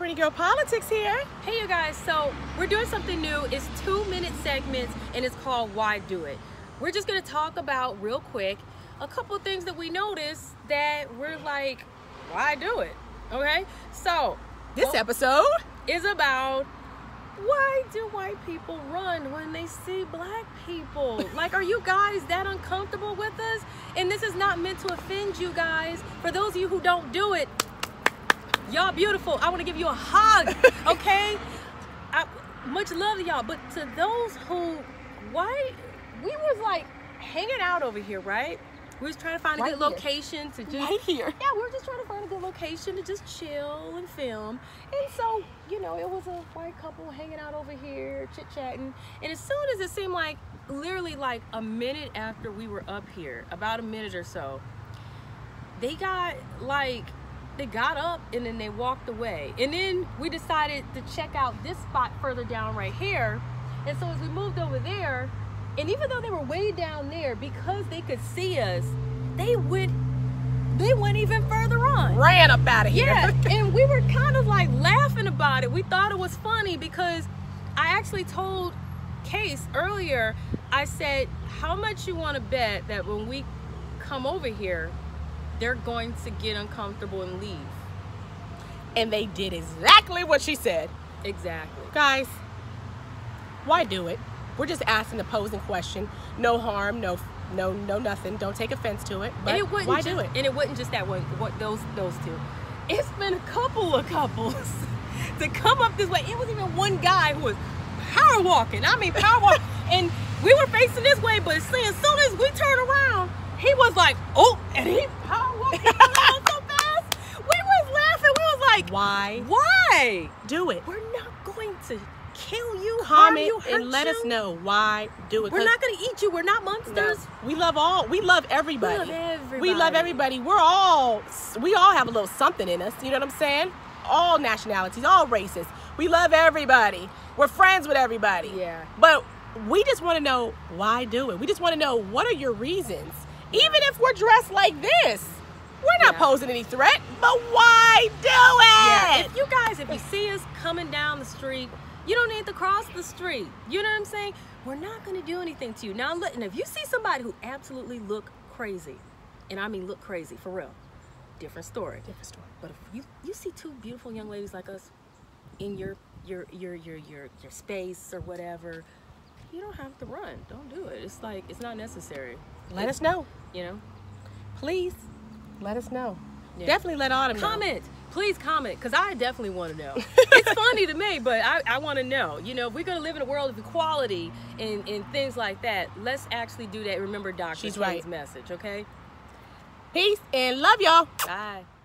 Pretty Girl Politics here. Hey you guys, so we're doing something new. It's 2-minute segments and it's called Why Do It. We're just gonna talk about real quick a couple of things that we noticed that we're like, why do it? Okay, so This episode is about why do white people run when they see black people? Like, are you guys that uncomfortable with us? And this is not meant to offend you guys. For those of you who don't do it, y'all beautiful. I want to give you a hug, okay? Much love to y'all. But to those who, why, we was like hanging out over here, right? We was trying to find a good location to just... right here. Yeah, we were just trying to find a good location to just chill and film. And so, you know, it was a white couple hanging out over here, chit-chatting. And as soon as it seemed like, literally like a minute after we were up here, about a minute or so, they got up and then they walked away. And then we decided to check out this spot further down right here. And so as we moved over there, and even though they were way down there, because they could see us, they went even further on. Ran up out of here. Yeah, and we were kind of like laughing about it. We thought it was funny because I actually told Case earlier, I said, how much you want to bet that when we come over here, they're going to get uncomfortable and leave? And they did exactly what she said. Exactly. Guys, why do it? We're just asking the posing question. No harm, no nothing. Don't take offense to it. But why do it? And it wasn't just that one. Those two. It's been a couple of couples to come up this way. It was even one guy who was power walking. I mean, power walking. And we were facing this way, but as soon as we turned around, he was like, oh, and he power walking so fast. We was laughing. We was like, Why? Why? Do it. We're not going to kill you, Comment harm you, hurt and let you. us know why do it. We're not going to eat you. We're not monsters. No. We love everybody. We love everybody. We love everybody. We all have a little something in us. You know what I'm saying? All nationalities, all races. We love everybody. We're friends with everybody. Yeah. But we just want to know why do it. We just want to know, what are your reasons? Even if we're dressed like this, we're not posing any threat, but why do it? Yeah. If you see us coming down the street, you don't need to cross the street. You know what I'm saying? We're not going to do anything to you. Now, and if you see somebody who absolutely look crazy, and I mean look crazy, for real, different story. Different story. But if you see two beautiful young ladies like us in your space or whatever, you don't have to run. Don't do it. It's like, it's not necessary. Let us know. You know? Please, let us know. Yeah. Definitely let Autumn know. Comment. Please comment, because I definitely want to know. It's funny to me, but I want to know. You know, if we're going to live in a world of equality and things like that, let's actually do that. Remember Dr. King's message, okay? Peace and love y'all. Bye.